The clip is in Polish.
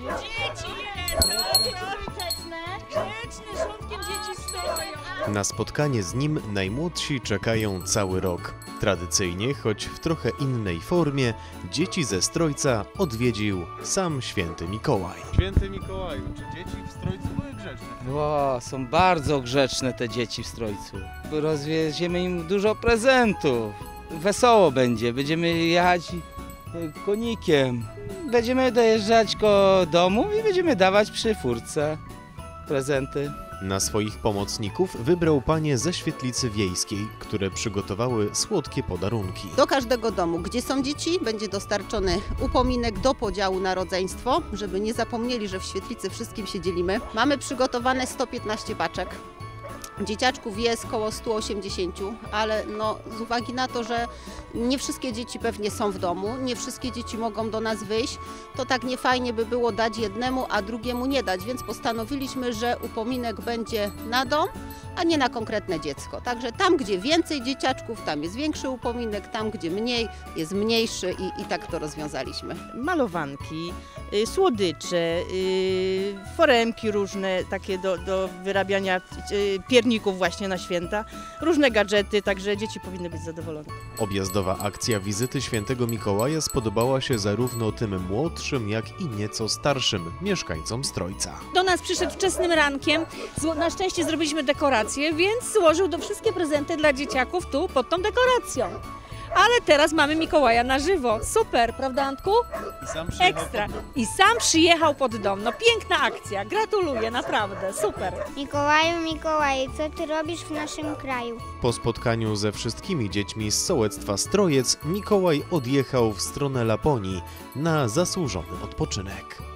Dzieci grzeczne, żołądkiem dzieci stoją. Na spotkanie z nim najmłodsi czekają cały rok. Tradycyjnie, choć w trochę innej formie, dzieci ze Strojca odwiedził sam święty Mikołaj. Święty Mikołaju, czy dzieci w Strojcu były grzeczne? O, są bardzo grzeczne te dzieci w Strojcu. Rozwieziemy im dużo prezentów. Wesoło będzie, będziemy jechać konikiem. Będziemy dojeżdżać koło domu i będziemy dawać przy furtce prezenty. Na swoich pomocników wybrał panie ze Świetlicy Wiejskiej, które przygotowały słodkie podarunki. Do każdego domu, gdzie są dzieci, będzie dostarczony upominek do podziału na rodzeństwo, żeby nie zapomnieli, że w Świetlicy wszystkim się dzielimy. Mamy przygotowane 115 paczek. Dzieciaczków jest koło 180, ale z uwagi na to, że nie wszystkie dzieci pewnie są w domu, nie wszystkie dzieci mogą do nas wyjść, to tak niefajnie by było dać jednemu, a drugiemu nie dać, więc postanowiliśmy, że upominek będzie na dom, a nie na konkretne dziecko. Także tam, gdzie więcej dzieciaczków, tam jest większy upominek, tam, gdzie mniej, jest mniejszy i tak to rozwiązaliśmy. Malowanki, słodycze, foremki różne takie do wyrabiania pierników właśnie na święta, różne gadżety, także dzieci powinny być zadowolone. Objazdowa akcja wizyty świętego Mikołaja spodobała się zarówno tym młodszym, jak i nieco starszym mieszkańcom Strojca. Do nas przyszedł wczesnym rankiem, na szczęście zrobiliśmy dekorację, więc złożył wszystkie prezenty dla dzieciaków tu pod tą dekoracją. Ale teraz mamy Mikołaja na żywo. Super, prawda Antku? I sam przyjechał Ekstra. I sam przyjechał pod dom. No piękna akcja, gratuluję, naprawdę, super. Mikołaju, co ty robisz w naszym kraju? Po spotkaniu ze wszystkimi dziećmi z sołectwa Strojec, Mikołaj odjechał w stronę Laponii na zasłużony odpoczynek.